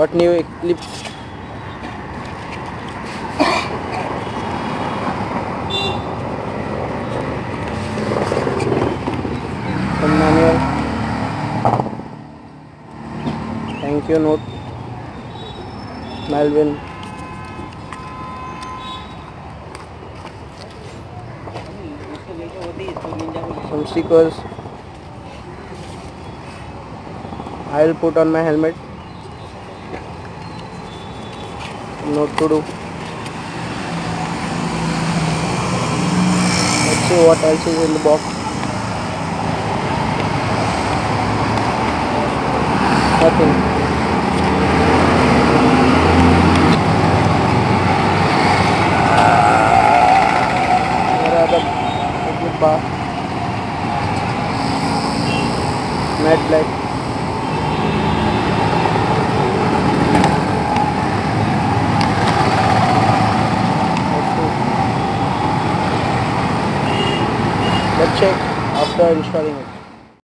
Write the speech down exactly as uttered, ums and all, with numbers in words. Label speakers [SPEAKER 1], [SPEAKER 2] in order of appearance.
[SPEAKER 1] got new Eclipse. Some manual. Thank you note. Melvin. Some stickers. I will put on my helmet. Note to do. Let's see what else is in the box. Nothing. Here are the Eclipse bar. Matte black. Let's check after installing it.